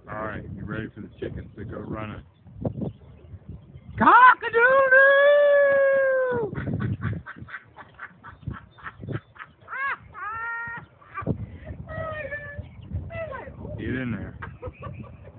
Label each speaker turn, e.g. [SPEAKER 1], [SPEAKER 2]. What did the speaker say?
[SPEAKER 1] Alright, you ready for the chickens to go running?
[SPEAKER 2] Cock-a-doodle!
[SPEAKER 1] Get in there.